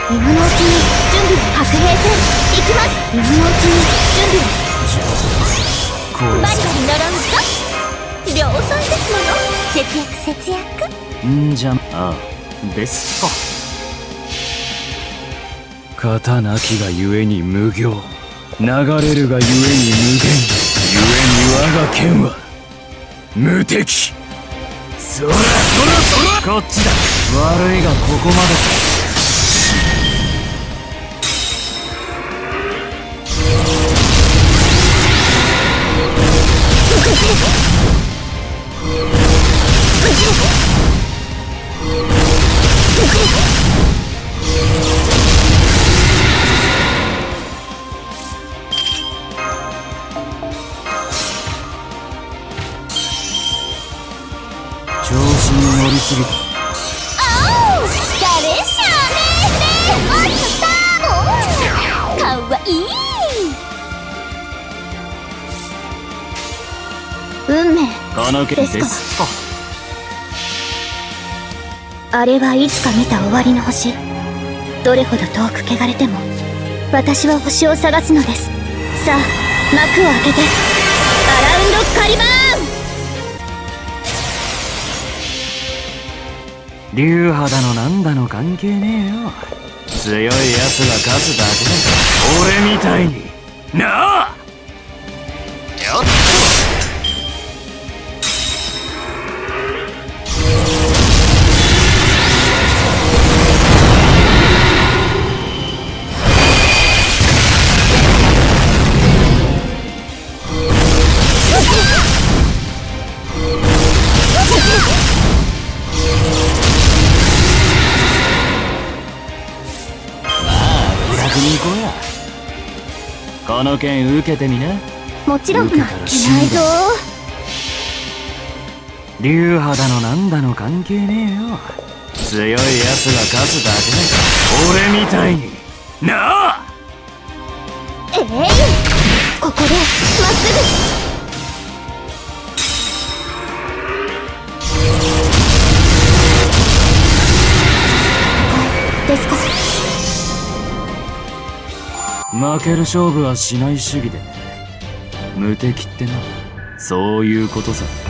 今のうちに準備を。白兵戦行きます。今のうちに準備を。バリバリ乗ろうぞ。量産ですもの。節約。 んじゃ、ああですか。型なきがゆえに無行、流れるがゆえに無限、ゆえに我が剣は無敵。そらこっちだ。悪いがここまでか。調子に乗りすぎた。 おう、誰しゃねーねー、かわいい。運命この剣ですか。 あれはいつか見た終わりの星。どれほど遠く汚れても私は星を探すのです。さあ幕を開けて、アラウンドカリバーン。 流派だのなんだの関係ねえよ。強いやつが勝つだけだ。俺みたいになあ。よっに行こうや。この剣受けてみな。 もちろん負けないぞ。 流派だのなんだの関係ねえよ。強いやつが勝つだけだ。俺みたいになあ。 ここでまっすぐ。ですか。 負ける勝負はしない主義で無敵ってな、そういうことさ。